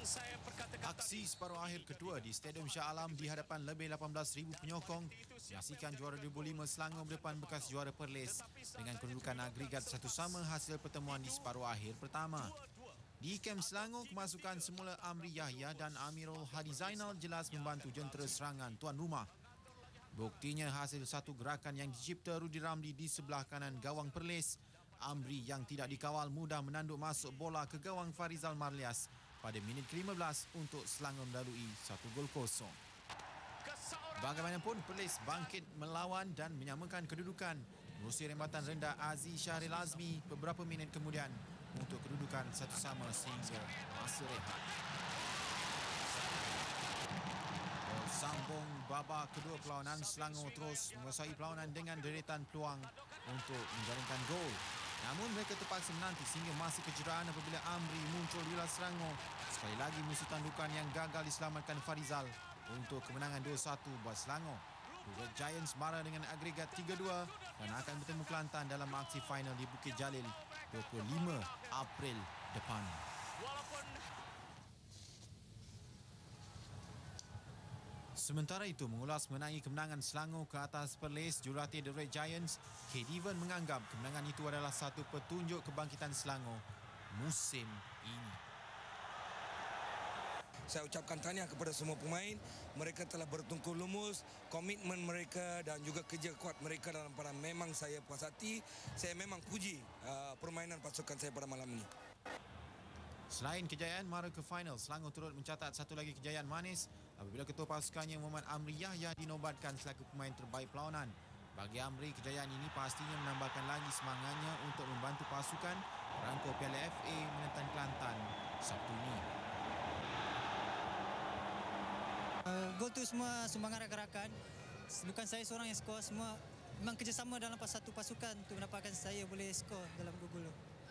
Aksi separuh akhir kedua di Stadium Shah Alam di hadapan lebih 18,000 penyokong menyaksikan juara 2005 Selangor berdepan bekas juara Perlis dengan kedudukan agregat satu sama hasil pertemuan di separuh akhir pertama. Di kem Selangor, kemasukan semula Amri Yahya dan Amirul Hadi Zainal jelas membantu jentera serangan tuan rumah. Buktinya hasil satu gerakan yang dicipta Rudi Ramli di sebelah kanan gawang Perlis. Amri yang tidak dikawal mudah menanduk masuk bola ke gawang Farizal Marlias pada minit ke-15 untuk Selangor melalui 1-0. Bagaimanapun, Perlis bangkit melawan dan menyamakan kedudukan menerusi rembatan rendah Aziz Syahril Azmi beberapa minit kemudian untuk kedudukan satu sama sehingga masa rehat. Sambung babak kedua, perlawanan Selangor terus menguasai perlawanan dengan deretan peluang untuk menjaringkan gol. Namun mereka terpaksa menanti sehingga masa kecederaan apabila Amri muncul di wilayah Selangor. Sekali lagi musuh tandukan yang gagal diselamatkan Farizal untuk kemenangan 2-1 buat Selangor. Red Giants marah dengan agregat 3-2 dan akan bertemu Kelantan dalam aksi final di Bukit Jalil 25 April depan. Sementara itu, mengulas mengenai kemenangan Selangor ke atas Perlis, jurulatih The Red Giants, K. Devan menganggap kemenangan itu adalah satu petunjuk kebangkitan Selangor musim ini. Saya ucapkan tahniah kepada semua pemain. Mereka telah bertungkus lumus, komitmen mereka dan juga kerja kuat mereka dalam peran memang saya puas hati. Saya memang puji permainan pasukan saya pada malam ini. Selain kejayaan mara ke final, Selangor turut mencatat satu lagi kejayaan manis apabila ketua pasukannya Muhammad Amri Yahya dinobatkan selaku pemain terbaik perlawanan. Bagi Amri, kejayaan ini pastinya menambahkan lagi semangatnya untuk membantu pasukan merangkul Piala FA menentang Kelantan Sabtu ini. Gol tu semua sumbangan rakan-rakan. Bukan saya seorang yang skor, semua memang kerjasama dalam satu pasukan untuk mendapatkan saya boleh skor dalam gol tu.